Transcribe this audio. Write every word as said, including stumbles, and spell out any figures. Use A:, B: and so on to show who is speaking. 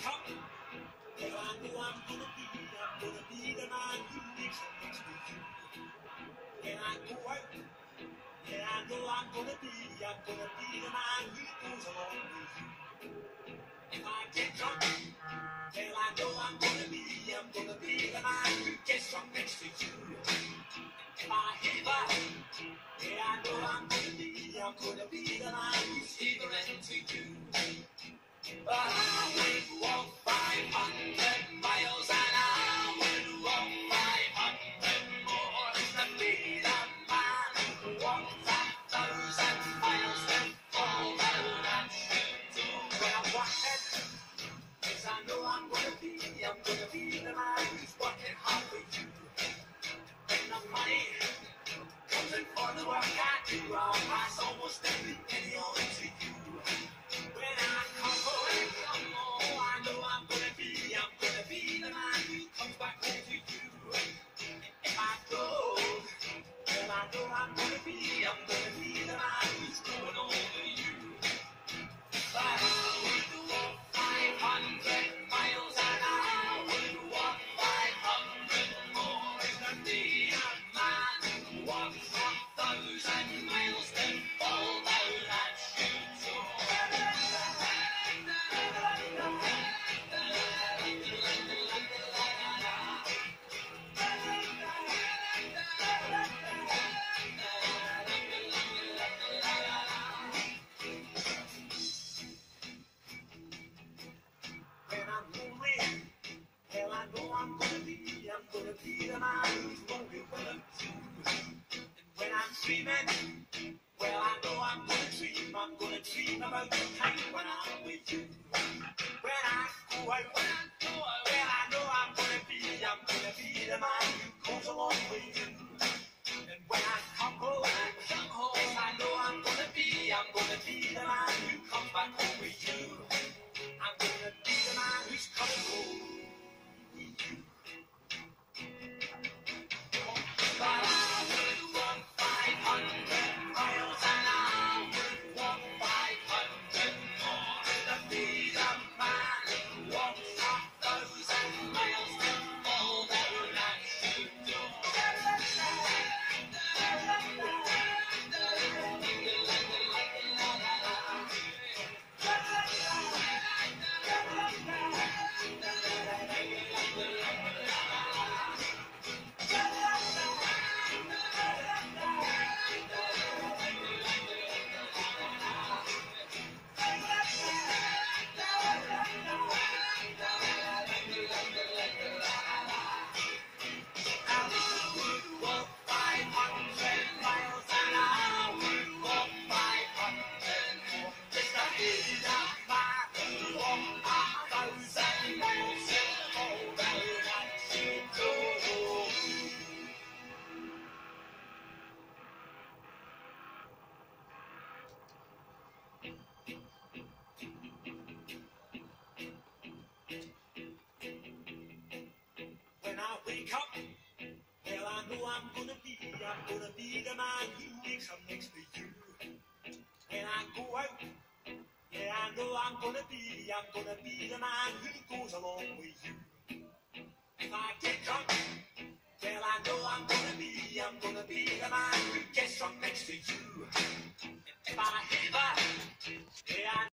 A: wake up, well, I know I'm gonna be, I'm gonna be the man who wakes up next to you. When I go out, yeah, I know I'm gonna be, I'm gonna be the man who goes along with you. If I get drunk, well, I know I'm gonna be, I'm gonna be the man who gets drunk next to you. If I heaver, yeah, I know I'm gonna be, I'm gonna be the man who's heavering to you. But I would walk five hundred miles and I would walk five hundred more to be the man who walks a thousand miles to fall down and shoot to where I'm walking. Yes, I know I'm gonna be, I'm gonna be the man who's working hard for you. When the money comes in for the work I do, I'll pass almost every penny on to you. When I come home, oh, I know I'm gonna be, I'm gonna be the man who comes back home to you. If I go, well, I know I'm gonna be, I'm gonna be the man who's going over you. But I would walk five hundred miles and I would walk five hundred more to be a man who walks a thousand miles to fall down and shoot to. When I'm lonely, well, I know I'm gonna be, I'm gonna be the man who's lonely when I'm too. And when I'm dreaming, well, I know I'm gonna dream, I'm gonna dream about the time when I'm with you. When I go out, when I go out, well, I know I'm gonna be, I'm gonna be the man who goes along with you. And when I come home, when I come home, yes, I know I'm gonna be, I'm gonna be the man who comes back home with you. I'm gonna be the man who's coming home with you. But I would walk five hundred miles and I would walk five hundred more to be the man who walks a thousand miles to fall down and shoot to. When I wake up, well, I know I'm gonna be, I'm gonna be the man who wakes up next to you. When I go out, yeah, I know I'm gonna be, I'm gonna be the man who goes along with you. If I get drunk, well, I know I'm gonna be, I'm gonna be the man who gets drunk next to you. If I heaver, yeah, I